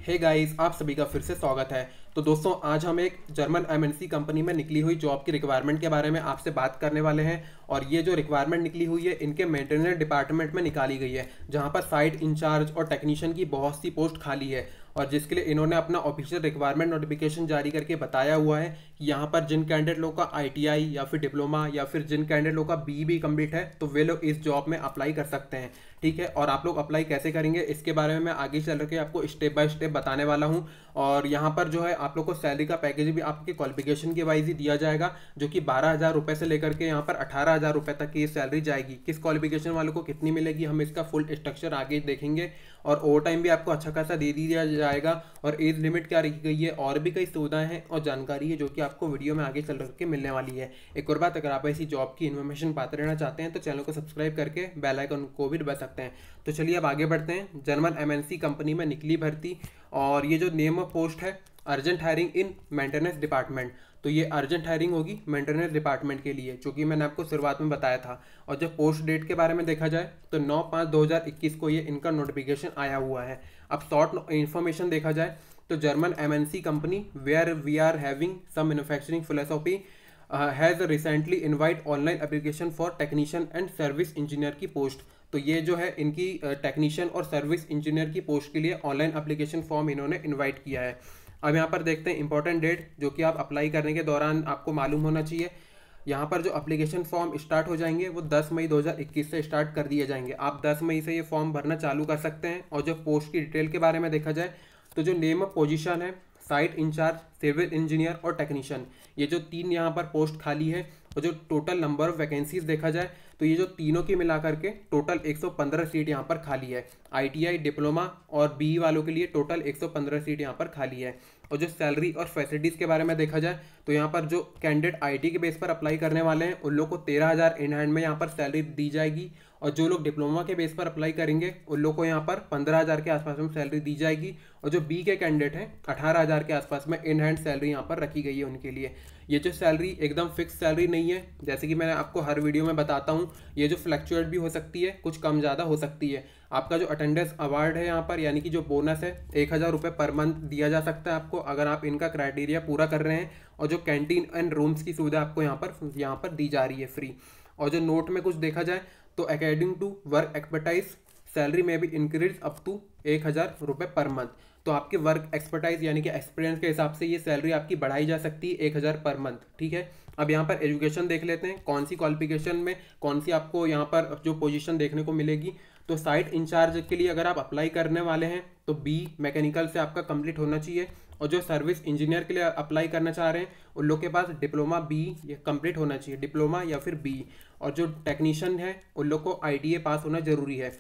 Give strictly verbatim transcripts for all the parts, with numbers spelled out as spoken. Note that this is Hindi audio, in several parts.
हे गाइस, आप सभी का फिर से स्वागत है। तो दोस्तों, आज हम एक जर्मन एमएनसी कंपनी में निकली हुई जॉब की रिक्वायरमेंट के बारे में आपसे बात करने वाले हैं। और ये जो रिक्वायरमेंट निकली हुई है इनके मेंटेनेंस डिपार्टमेंट में निकाली गई है, जहां पर साइट इंचार्ज और टेक्नीशियन की बहुत सी पोस्ट खाली है। और जिसके लिए इन्होंने अपना ऑफिशियल रिक्वायरमेंट नोटिफिकेशन जारी करके बताया हुआ है कि यहाँ पर जिन कैंडिडेट लोगों का आईटीआई या फिर डिप्लोमा या फिर जिन कैंडिडेट लोगों का बी बी कंप्लीट है तो वे लोग इस जॉब में अप्लाई कर सकते हैं। ठीक है, और आप लोग अप्लाई कैसे करेंगे इसके बारे में मैं आगे चल के आपको स्टेप बाय स्टेप बताने वाला हूँ। और यहाँ पर जो है आप लोग को सैलरी का पैकेज भी आपके क्वालिफिकेशन के वाइज ही दिया जाएगा, जो कि बारह हज़ार रुपये से लेकर के यहाँ पर अठारह हज़ार रुपये तक की सैलरी जाएगी। किस क्वालिफिकेशन वालों को कितनी मिलेगी हम इसका फुल स्ट्रक्चर आगे देखेंगे। और ओवर टाइम भी आपको अच्छा खासा दे दिया जाएगा। और एज लिमिट क्या रखी गई है और भी कई सुविधाएं हैं और जानकारी है जो कि आपको वीडियो में आगे चल के मिलने वाली है। एक और बात, अगर आप ऐसी जॉब की इन्फॉर्मेशन पाते रहना चाहते हैं तो चैनल को सब्सक्राइब करके बेल आइकन को भी दबा सकते हैं। तो चलिए अब आगे बढ़ते हैं। जर्मन एमएनसी कंपनी में निकली भर्ती, और ये जो नेम ऑफ पोस्ट है urgent hiring in maintenance department, तो ये अर्जेंट हायरिंग होगी मेंटेनेंस डिपार्टमेंट के लिए, जो कि मैंने आपको शुरुआत में बताया था। और जब पोस्ट डेट के बारे में देखा जाए तो नौ पाँच दो हज़ार इक्कीस को ये इनका नोटिफिकेशन आया हुआ है। अब शॉर्ट इन्फॉर्मेशन देखा जाए तो German MNC company where we are having some manufacturing philosophy has recently invite online application for technician and service engineer की पोस्ट। तो ये जो है इनकी टेक्नीशियन और सर्विस इंजीनियर की पोस्ट के लिए ऑनलाइन एप्लीकेशन फॉर्म इन्होंने इनवाइट किया है। अब यहाँ पर देखते हैं इंपॉर्टेंट डेट जो कि आप अप्लाई करने के दौरान आपको मालूम होना चाहिए। यहाँ पर जो एप्लीकेशन फॉर्म स्टार्ट हो जाएंगे वो दस मई दो हज़ार इक्कीस से स्टार्ट कर दिए जाएंगे। आप दस मई से ये फॉर्म भरना चालू कर सकते हैं। और जो पोस्ट की डिटेल के बारे में देखा जाए तो जो नेम ऑफ पोजीशन है साइट इंचार्ज, सिविल इंजीनियर और टेक्नीशियन, ये जो तीन यहाँ पर पोस्ट खाली है। और जो टोटल नंबर ऑफ वैकेंसीज देखा जाए तो ये जो तीनों की मिला करके टोटल एक सौ पंद्रह सीट यहाँ पर खाली है। आईटीआई, डिप्लोमा और बी वालों के लिए टोटल एक सौ पंद्रह सीट यहाँ पर खाली है। और जो सैलरी और फैसिलिटीज़ के बारे में देखा जाए तो यहाँ पर जो कैंडिडेट आईटी के बेस पर अप्लाई करने वाले हैं उन लोग को तेरह हज़ार इन हैंड में यहाँ पर सैलरी दी जाएगी। और जो लोग डिप्लोमा के बेस पर अप्लाई करेंगे उन लोग को यहाँ पर पंद्रह हज़ार के आसपास में सैलरी दी जाएगी। और जो बी के कैंडिडेट हैं अठारह हज़ार के आसपास में इन हैंड सैलरी यहाँ पर रखी गई है उनके लिए। ये जो सैलरी एकदम फिक्स सैलरी नहीं है, जैसे कि मैं आपको हर वीडियो में बताता हूँ, ये जो फ्लक्चुएट भी हो सकती है, कुछ कम ज़्यादा हो सकती है। आपका जो अटेंडेंस अवार्ड है यहाँ पर यानी कि जो बोनस है एक हज़ार रुपये पर मंथ दिया जा सकता है आपको, अगर आप इनका क्राइटेरिया पूरा कर रहे हैं। और जो कैंटीन एंड रूम्स की सुविधा आपको यहाँ पर यहाँ पर दी जा रही है फ्री। और जो नोट में कुछ देखा जाए तो according to work expertise salary में भी इंक्रीज अप टू एक हज़ार रुपये पर मंथ। तो आपके वर्क एक्सपर्टाइज यानी कि एक्सपीरियंस के हिसाब से ये सैलरी आपकी बढ़ाई जा सकती है एक हज़ार पर मंथ। ठीक है, अब यहाँ पर एजुकेशन देख लेते हैं, कौन सी क्वालिफिकेशन में कौन सी आपको यहाँ पर जो पोजीशन देखने को मिलेगी। तो साइट इंचार्ज के लिए अगर आप अप्लाई करने वाले हैं तो बी मैकेनिकल से आपका कंप्लीट होना चाहिए। और जो सर्विस इंजीनियर के लिए अप्लाई करना चाह रहे हैं उन लोग के पास डिप्लोमा बी ये कंप्लीट होना चाहिए, डिप्लोमा या फिर बी। और जो टेक्नीशियन है उन लोग को आईटीए पास होना जरूरी है।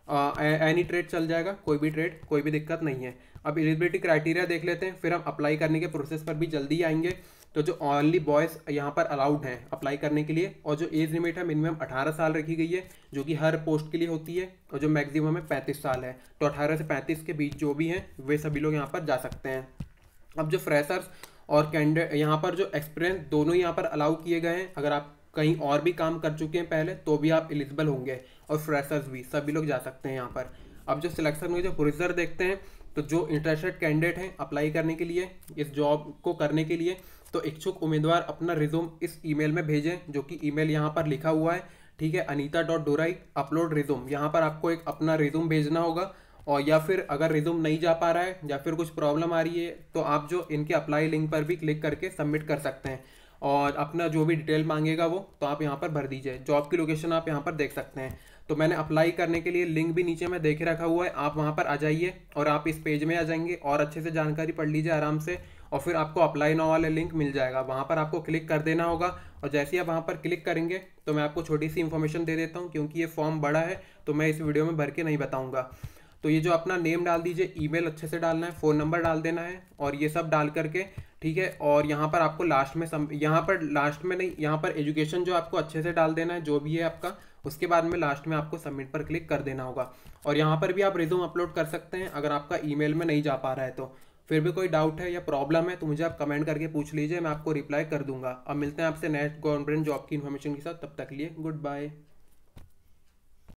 एनी ट्रेड चल जाएगा, कोई भी ट्रेड, कोई भी दिक्कत नहीं है। अब एलिजिबिलिटी क्राइटेरिया देख लेते हैं, फिर हम अप्लाई करने के प्रोसेस पर भी जल्दी आएंगे। तो जो ओनली बॉयज़ यहाँ पर अलाउड हैं अप्लाई करने के लिए, और जो एज लिमिट है मिनिमम अठारह साल रखी गई है जो कि हर पोस्ट के लिए होती है। और जो मैक्सिमम है पैंतीस साल है। तो अठारह से पैंतीस के बीच जो भी हैं वे सभी लोग यहाँ पर जा सकते हैं। अब जो फ्रेशर्स और कैंडिडेट यहाँ पर जो एक्सपीरियंस दोनों यहाँ पर अलाउ किए गए हैं। अगर आप कहीं और भी काम कर चुके हैं पहले तो भी आप एलिजिबल होंगे, और फ्रेशर्स भी सभी लोग जा सकते हैं यहाँ पर। अब जो सिलेक्शन में जो प्रोसीजर देखते हैं तो जो इंटरेस्टेड कैंडिडेट हैं अप्लाई करने के लिए, इस जॉब को करने के लिए, तो इच्छुक उम्मीदवार अपना रिज्यूम इस ईमेल में भेजें, जो कि ईमेल यहाँ पर लिखा हुआ है। ठीक है, Anita dot Dorai upload resume, यहाँ पर आपको एक अपना रिज्यूम भेजना होगा। और या फिर अगर रिज्यूम नहीं जा पा रहा है या फिर कुछ प्रॉब्लम आ रही है तो आप जो इनके अप्लाई लिंक पर भी क्लिक करके सबमिट कर सकते हैं। और अपना जो भी डिटेल मांगेगा वो तो आप यहाँ पर भर दीजिए। जॉब की लोकेशन आप यहाँ पर देख सकते हैं। तो मैंने अप्लाई करने के लिए लिंक भी नीचे में देखे रखा हुआ है, आप वहाँ पर आ जाइए और आप इस पेज में आ जाएंगे और अच्छे से जानकारी पढ़ लीजिए आराम से। और फिर आपको अप्लाई नाउ वाले लिंक मिल जाएगा, वहाँ पर आपको क्लिक कर देना होगा। और जैसे ही आप वहाँ पर क्लिक करेंगे तो मैं आपको छोटी सी इन्फॉर्मेशन दे देता हूँ, क्योंकि ये फॉर्म बड़ा है तो मैं इस वीडियो में भर के नहीं बताऊँगा। तो ये जो अपना नेम डाल दीजिए, ईमेल अच्छे से डालना है, फ़ोन नंबर डाल देना है और ये सब डाल करके, ठीक है। और यहाँ पर आपको लास्ट में सम यहाँ पर लास्ट में नहीं, यहाँ पर एजुकेशन जो आपको अच्छे से डाल देना है जो भी है आपका, उसके बाद में लास्ट में आपको सबमिट पर क्लिक कर देना होगा। और यहाँ पर भी आप रिज्यूम अपलोड कर सकते हैं अगर आपका ईमेल में नहीं जा पा रहा है तो। फिर भी कोई डाउट है या प्रॉब्लम है तो मुझे आप कमेंट करके पूछ लीजिए, मैं आपको रिप्लाई कर दूंगा। अब मिलते हैं आपसे नेक्स्ट गवर्नमेंट जॉब की इन्फॉर्मेशन के साथ, तब तक के लिए गुड बाय।